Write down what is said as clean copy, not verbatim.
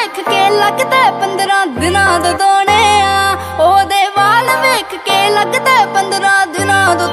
वेख के लगदा 15 दिनां दे दोने आ, ओदे वाल वेख के लगदा 15 दिनां दे